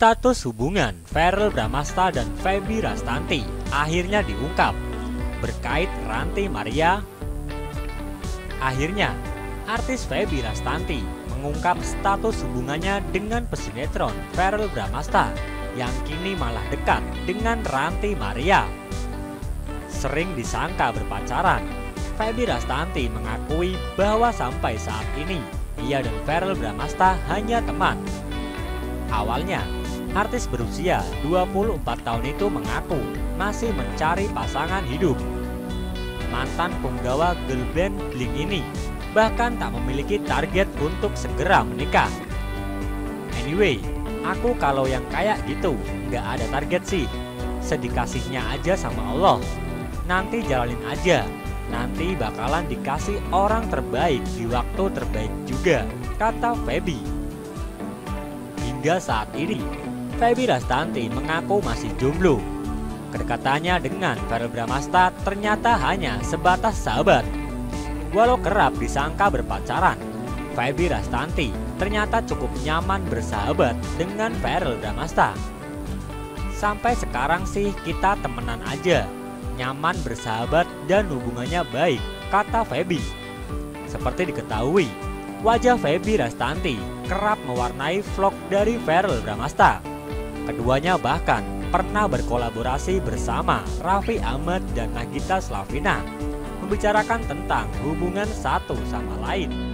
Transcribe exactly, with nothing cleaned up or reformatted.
Status hubungan Verrell Bramasta dan Feby Rastanti akhirnya diungkap berkait Ranty Maria. Akhirnya, artis Feby Rastanti mengungkap status hubungannya dengan pesinetron Verrell Bramasta yang kini malah dekat dengan Ranty Maria. Sering disangka berpacaran, Feby Rastanti mengakui bahwa sampai saat ini ia dan Verrell Bramasta hanya teman. Awalnya, artis berusia dua puluh empat tahun itu mengaku masih mencari pasangan hidup. Mantan punggawa girl band Blink ini bahkan tak memiliki target untuk segera menikah. Anyway, aku kalau yang kayak gitu nggak ada target sih. Sedikasihnya aja sama Allah. Nanti jalanin aja. Nanti bakalan dikasih orang terbaik di waktu terbaik juga, kata Feby. Hingga saat ini, Feby Rastanti mengaku masih jomblo. Kedekatannya dengan Verrell Bramasta ternyata hanya sebatas sahabat. Walau kerap disangka berpacaran, Feby Rastanti ternyata cukup nyaman bersahabat dengan Verrell Bramasta. Sampai sekarang sih kita temenan aja, nyaman bersahabat dan hubungannya baik, kata Feby. Seperti diketahui, wajah Feby Rastanti kerap mewarnai vlog dari Verrell Bramasta. Keduanya bahkan pernah berkolaborasi bersama Raffi Ahmad dan Nagita Slavina, membicarakan tentang hubungan satu sama lain.